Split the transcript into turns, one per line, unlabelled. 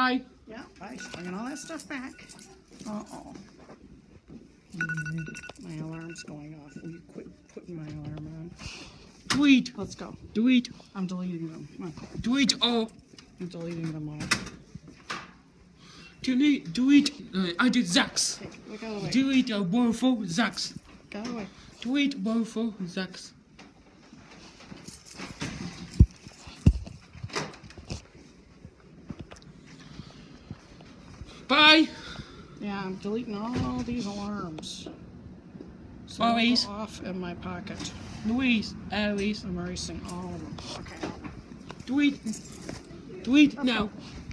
Bye.
Yeah, bye. Bringing all that stuff back. Uh-oh. My alarm's going off. Will you quit putting my alarm on?
Delete.
Let's go.
Delete.
I'm deleting them. Come on.
Delete all.
I'm deleting them all.
Delete. I did Zax.
Okay, look out of the way.
Delete Woeful Zax.
Get out of the way.
Delete Woeful Zax. Bye.
Yeah, I'm deleting all these alarms. So
Always.
they'll go off in my pocket.
Louise. Alice.
I'm erasing all of them. Okay.
Delete. Delete now.